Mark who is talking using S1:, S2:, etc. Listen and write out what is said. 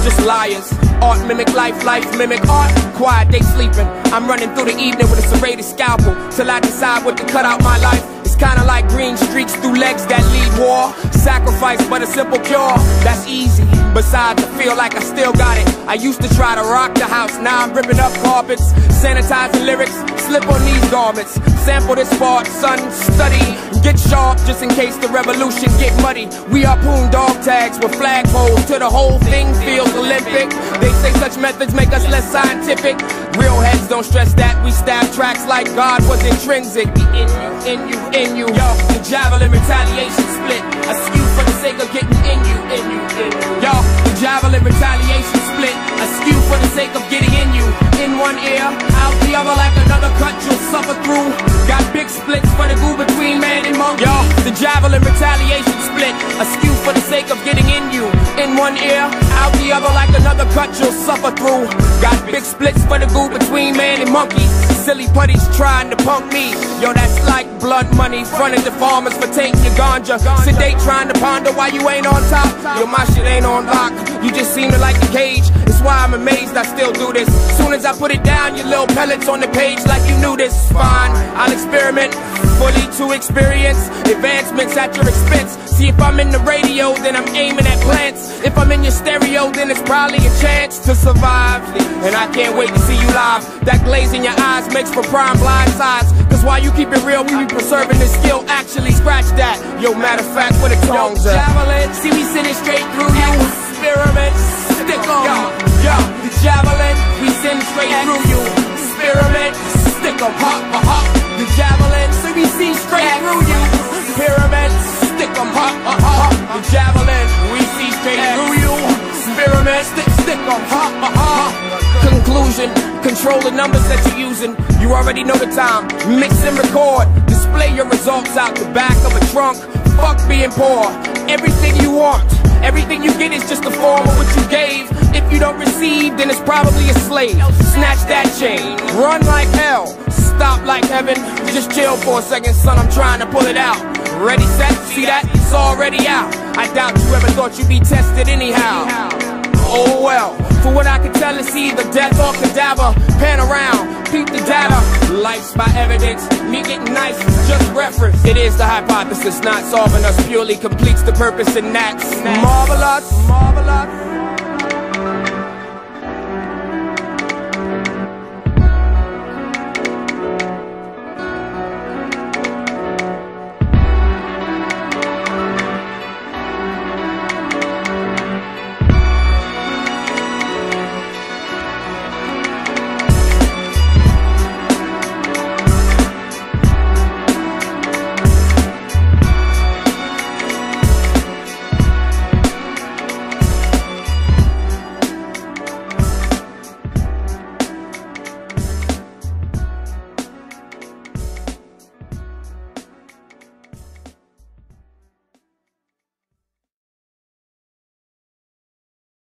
S1: just liars. Art mimic life, life mimic art. Quiet, they sleeping. I'm running through the evening with a serrated scalpel till I decide what to cut out my life. It's kinda like green streaks through legs that lead war. Sacrifice, but a simple cure. That's easy. Besides, I feel like I still got it. I used to try to rock the house, now I'm ripping up carpets, sanitizing lyrics, slip on these garments. Sample this part, son, study, get sharp just in case the revolution get muddy. We harpoon dog tags with flagpoles till the whole thing feels Olympic. They say such methods make us less scientific. Real heads don't stress that. We stab tracks like God was intrinsic. In you. Yo, the javelin retaliation split. A skew for the sake of getting in you. Yo, the javelin retaliation split. A skew for the sake of getting in you. In one ear, out the other like another cut you'll suffer through. Got big splits for the goo between man and monkey. Yo, the javelin retaliation split. A skew for the sake of getting in you. In one ear, out the other like another cut you'll suffer through. Got big splits for the goo between man and monkey. Silly putties trying to punk me. Yo, that's like blood money. Fronting the farmers for taking your ganja. Sedate trying to ponder why you ain't on top. Yo, my shit ain't on lock. You just seem to like the cage. It's why I'm amazed I still do this. Soon as I put it down, your little pellets on the page like you knew this. Fine, I'll experiment. Fully to experience advancements at your expense. See, if I'm in the radio, then I'm aiming at plants. If I'm in your stereo, then it's probably a chance to survive. And I can't wait to see you live. That glaze in your eyes makes for prime blind sides. Cause while you keep it real, we be preserving the skill. Actually, scratch that. Yo, matter of fact, where the tongues at? Javelin, see we send it straight through you. Experiment, stick on. Yo, the javelin, we send straight through you. Experiment, stick on, hop, hop. The javelin, see we see straight through you. Pyramid, stick 'em, hop, hop. The javelin, we see straight through you. Pyramid, stick 'em, hop, hop. Conclusion, control the numbers that you're using. You already know the time. Mix and record. Display your results out the back of a trunk. Fuck being poor. Everything you want. Everything you get is just a form of what you gave. If you don't receive, then it's probably a slave. Snatch that chain. Run like hell. Stop like heaven. Just chill for a second, son. I'm trying to pull it out. Ready, set, see that? It's already out. I doubt you ever thought you'd be tested anyhow. Oh well. For what I can tell, it's either death or cadaver. Pan around, peep the data. Life's by evidence, me getting nice is just reference. It is the hypothesis, not solving us purely completes the purpose, and that's marvelous.